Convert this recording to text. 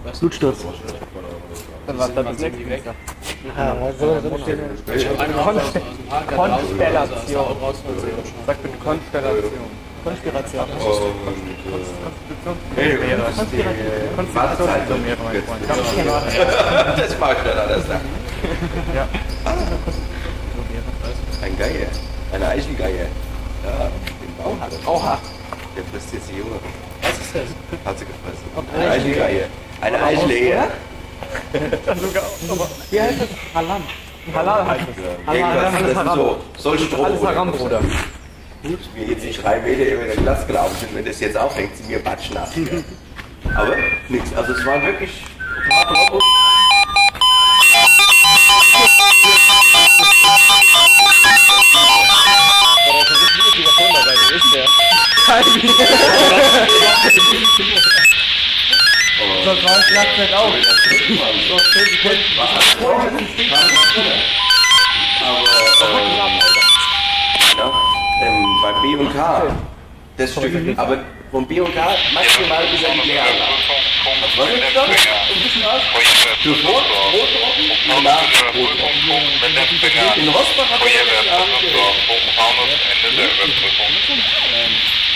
Blutsturz. Dann war das nächste weg. Konstellation. Sag bitte Konstellation. Konspiration. Konspiration wäre mein Freund. Das mag ich dann anders sagen. Ja. Ein Geier. Eine Eichengeier. Ja, im Baum. Oha. Der frisst jetzt die Junge. Was ist das? Hat sie gefressen. Eine Eichengeier. Eine Eichlehe. Wie heißt das? Halal. Halal heißt es. Irgendwas, das ist so. Solche Alles Drogen. Haram, Bruder. Gut, mir jetzt nicht 3 Meter über den Platz gelaufen sind, wenn das jetzt aufhängt, sie mir batschnass. Aber nix. Also es war wirklich. Das war das Lackzeit auch. Bei B und K, das Stück, aber vom B und K maximal bis an die Lehranlage. Was war das dann? Ein bisschen was? Für Rot, Rotrocken und nach Rotrocken. In Rosbach hat er